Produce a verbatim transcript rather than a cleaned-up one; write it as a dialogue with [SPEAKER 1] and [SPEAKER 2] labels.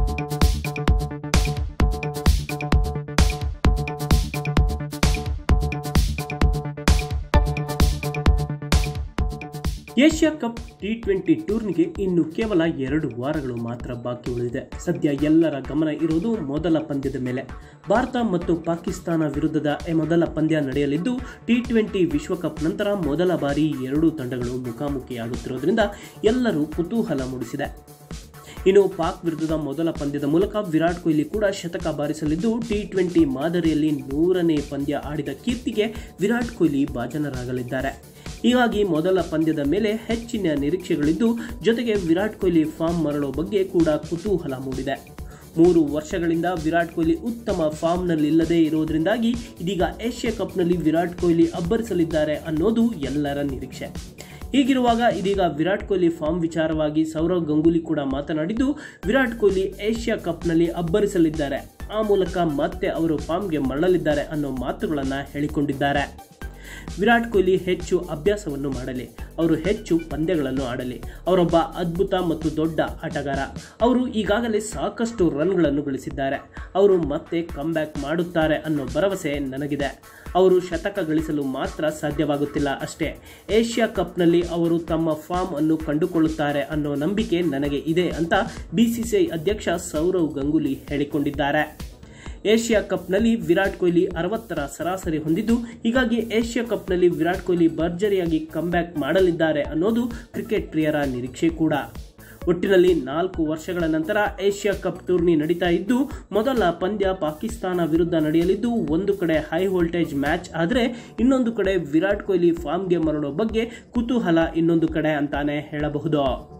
[SPEAKER 1] Asia cup T twenty ಟೂರ್ನಿಗೆ ಇನ್ನು ಕೇವಲ ಎರಡು ವಾರಗಳು ಮಾತ್ರ ಬಾಕಿ ಉಳಿದಿದೆ. ಸದ್ಯ ಎಲ್ಲರ ಗಮನ ಇರುವುದು ಮೊದಲ ಪಂದ್ಯದ ಮೇಲೆ. ಭಾರತ ಮತ್ತು ಪಾಕಿಸ್ತಾನ ವಿರುದ್ಧದ ಮೊದಲ ಪಂದ್ಯ ನಡೆಯಲಿದ್ದು, ಟಿ ಟ್ವೆಂಟಿ ವಿಶ್ವಕಪ್ ನಂತರ ಮೊದಲ ಬಾರಿ ಎರಡೂ ತಂಡಗಳು ಮುಖಾಮುಖಿಯಾಗುತ್ತಿರುವುದರಿಂದ ಎಲ್ಲರೂ ಕುತೂಹಲ ಮೂಡಿಸಿದೆ. ಇನ್ನು ಪಾಕ್ ವಿರುದ್ಧದ ಮೊದಲ ಪಂದ್ಯದ ಮೂಲಕ ವಿರಾಟ್ ಕೊಹ್ಲಿ ಕೂಡ ಶತಕ ಬಾರಿಸಲಿದ್ದು, ಟಿ ಟ್ವೆಂಟಿ ಮಾದರಿಯಲ್ಲಿ ನೂರನೇ ಪಂದ್ಯ ಆಡಿದ ಕೀರ್ತಿಗೆ ವಿರಾಟ್ ಕೊಹ್ಲಿ ಭಾಜನರಾಗಲಿದ್ದಾರೆ. ಹೀಗಾಗಿ ಮೊದಲ ಪಂದ್ಯದ ಮೇಲೆ ಹೆಚ್ಚಿನ ನಿರೀಕ್ಷೆಗಳಿದ್ದು, ಜೊತೆಗೆ ವಿರಾಟ್ ಕೊಹ್ಲಿ ಫಾರ್ಮ್ ಮರಳೋ ಬಗ್ಗೆ ಕೂಡ ಕುತೂಹಲ ಮೂಡಿದೆ. ಮೂರು ವರ್ಷಗಳಿಂದ ವಿರಾಟ್ ಕೊಹ್ಲಿ ಉತ್ತಮ ಫಾರ್ಮ್ನಲ್ಲಿಲ್ಲದೇ ಇರುವುದರಿಂದಾಗಿ ಇದೀಗ ಏಷ್ಯಾ ಕಪ್ನಲ್ಲಿ ವಿರಾಟ್ ಕೊಹ್ಲಿ ಅಬ್ಬರಿಸಲಿದ್ದಾರೆ ಅನ್ನೋದು ಎಲ್ಲರ ನಿರೀಕ್ಷೆ. ಹೀಗಿರುವಾಗ ಇದೀಗ ವಿರಾಟ್ ಕೊಹ್ಲಿ ಫಾರ್ಮ್ ವಿಚಾರವಾಗಿ ಸೌರವ್ ಗಂಗೂಲಿ ಕೂಡ ಮಾತನಾಡಿದ್ದು, ವಿರಾಟ್ ಕೊಹ್ಲಿ ಏಷ್ಯಾ ಕಪ್ನಲ್ಲಿ ಅಬ್ಬರಿಸಲಿದ್ದಾರೆ, ಆ ಮೂಲಕ ಮತ್ತೆ ಅವರು ಫಾರ್ಮ್ಗೆ ಮರಳಲಿದ್ದಾರೆ ಅನ್ನೋ ಮಾತುಗಳನ್ನು ಹೇಳಿಕೊಂಡಿದ್ದಾರೆ. ವಿರಾಟ್ ಕೊಹ್ಲಿ ಹೆಚ್ಚು ಅಭ್ಯಾಸವನ್ನು ಮಾಡಲಿ, ಅವರು ಹೆಚ್ಚು ಪಂದ್ಯಗಳನ್ನು ಆಡಲಿ, ಅವರೊಬ್ಬ ಅದ್ಭುತ ಮತ್ತು ದೊಡ್ಡ ಆಟಗಾರ. ಅವರು ಈಗಾಗಲೇ ಸಾಕಷ್ಟು ರನ್ಗಳನ್ನು ಗಳಿಸಿದ್ದಾರೆ, ಅವರು ಮತ್ತೆ ಕಮ್ಬ್ಯಾಕ್ ಮಾಡುತ್ತಾರೆ ಅನ್ನೋ ಭರವಸೆ ನನಗಿದೆ. ಅವರು ಶತಕ ಗಳಿಸಲು ಮಾತ್ರ ಸಾಧ್ಯವಾಗುತ್ತಿಲ್ಲ ಅಷ್ಟೇ, ಏಷ್ಯಾ ಕಪ್ನಲ್ಲಿ ಅವರು ತಮ್ಮ ಫಾರ್ಮ್ ಅನ್ನು ಕಂಡುಕೊಳ್ಳುತ್ತಾರೆ ಅನ್ನೋ ನಂಬಿಕೆ ನನಗೆ ಇದೆ ಅಂತ ಬಿಸಿಸಿಐ ಅಧ್ಯಕ್ಷ ಸೌರವ್ ಗಂಗೂಲಿ ಹೇಳಿಕೊಂಡಿದ್ದಾರೆ. ಏಷ್ಯಾ ಕಪ್ನಲ್ಲಿ ವಿರಾಟ್ ಕೊಹ್ಲಿ ಅರವತ್ತರ ಸರಾಸರಿ ಹೊಂದಿದ್ದು, ಹೀಗಾಗಿ ಏಷ್ಯಾ ಕಪ್ನಲ್ಲಿ ವಿರಾಟ್ ಕೊಹ್ಲಿ ಭರ್ಜರಿಯಾಗಿ ಕಮ್ಬ್ಯಾಕ್ ಮಾಡಲಿದ್ದಾರೆ ಅನ್ನೋದು ಕ್ರಿಕೆಟ್ ಪ್ರಿಯರ ನಿರೀಕ್ಷೆ ಕೂಡ. ಒಟ್ಟಿನಲ್ಲಿ ನಾಲ್ಕು ವರ್ಷಗಳ ನಂತರ ಏಷ್ಯಾ ಕಪ್ ಟೂರ್ನಿ ನಡೀತಾ ಇದ್ದು, ಮೊದಲ ಪಂದ್ಯ ಪಾಕಿಸ್ತಾನ ವಿರುದ್ಧ ನಡೆಯಲಿದ್ದು, ಒಂದು ಕಡೆ ಹೈ ವೋಲ್ಟೇಜ್ ಮ್ಯಾಚ್ ಆದರೆ ಇನ್ನೊಂದು ಕಡೆ ವಿರಾಟ್ ಕೊಹ್ಲಿ ಫಾರ್ಮ್ಗೆ ಮರಳೋ ಬಗ್ಗೆ ಕುತೂಹಲ ಇನ್ನೊಂದು ಕಡೆ ಅಂತಾನೆ ಹೇಳಬಹುದು.